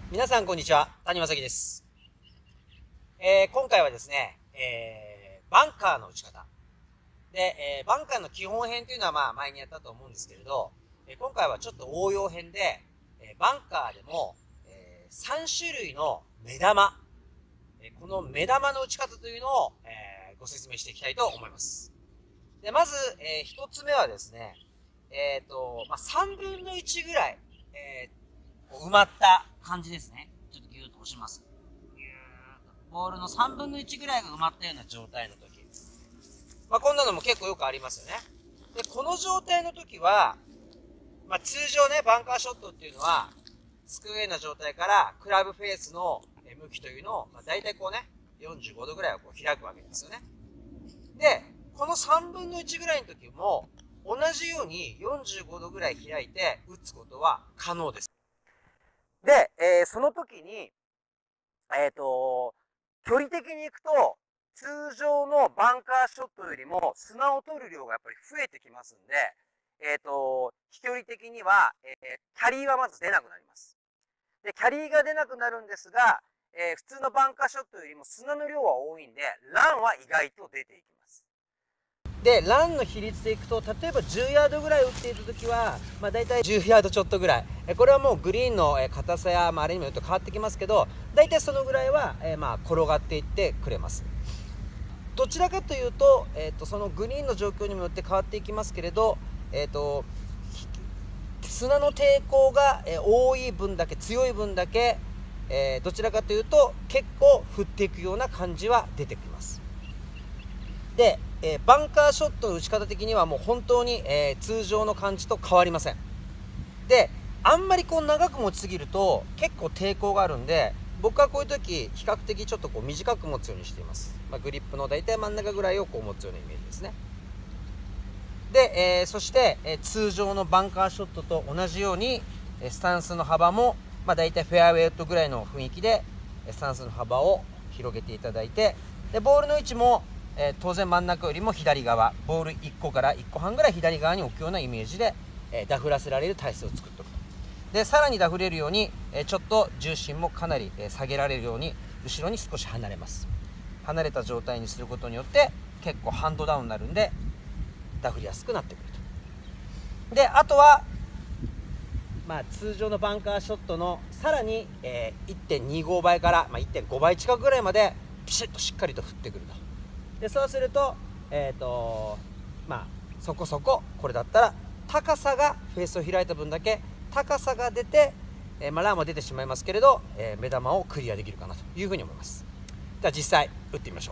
皆さんこんにちは、谷正樹です。今回はですね、バンカーの打ち方。で、バンカーの基本編というのは前にやったと思うんですけれど、今回はちょっと応用編で、バンカーでも、3種類の目玉、この目玉の打ち方というのを、ご説明していきたいと思います。で、まず、1つ目はですね、3分の1ぐらい、埋まった感じですね。ちょっとギューッと押します。ボールの3分の1ぐらいが埋まったような状態の時。こんなのも結構よくありますよね。で、この状態の時は、通常ね、バンカーショットっていうのは、スクエアな状態からクラブフェースの向きというのを、大体こうね、45度ぐらいをこう開くわけですよね。で、この3分の1ぐらいの時も、同じように45度ぐらい開いて打つことは可能です。で、その時に、距離的にいくと、通常のバンカーショットよりも砂を取る量がやっぱり増えてきますんで、飛距離的には、キャリーはまず出なくなります。で、キャリーが出なくなるんですが、普通のバンカーショットよりも砂の量は多いんで、ランは意外と出ていきます。で、ランの比率でいくと、例えば10ヤードぐらい打っているときは、だいたい10ヤードちょっとぐらい。これはもうグリーンの硬さや、あれにもよって変わってきますけど、だいたいそのぐらいは、転がっていってくれます。どちらかというと、そのグリーンの状況にもよって変わっていきますけれど、砂の抵抗が多い分だけ、強い分だけ、どちらかというと、結構振っていくような感じは出てきます。で、バンカーショットの打ち方的にはもう本当に、通常の感じと変わりません。で、あんまりこう長く持ちすぎると結構抵抗があるんで、僕はこういう時比較的ちょっとこう短く持つようにしています。グリップの大体真ん中ぐらいをこう持つようなイメージですね。で、そして、通常のバンカーショットと同じようにスタンスの幅も、大体フェアウェイウッドぐらいの雰囲気でスタンスの幅を広げていただいて、でボールの位置も当然真ん中よりも左側、ボール1個から1個半ぐらい左側に置くようなイメージで、ダフらせられる体勢を作っておくと。で、さらにダフれるように、ちょっと重心もかなり下げられるように、後ろに少し離れます。離れた状態にすることによって、結構ハンドダウンになるんで、ダフりやすくなってくると。で、あとは、通常のバンカーショットのさらに、1.25 倍から、1.5 倍近くぐらいまで、ピシッとしっかりと振ってくると。で、そうすると、そこそここれだったら高さがフェースを開いた分だけ高さが出て、ランは出てしまいますけれど、目玉をクリアできるかなというふうに思います。では実際打ってみましょう。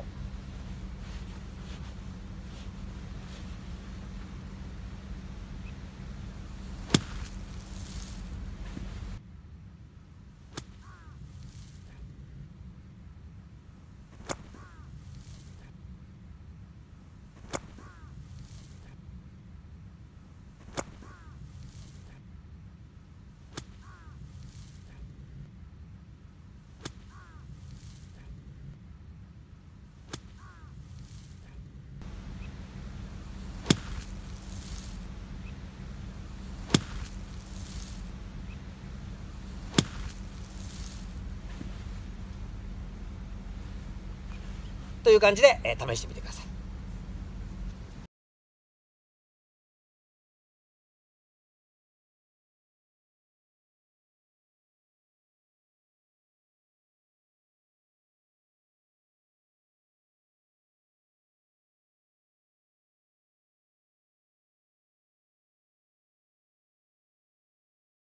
という感じで、試してみてください。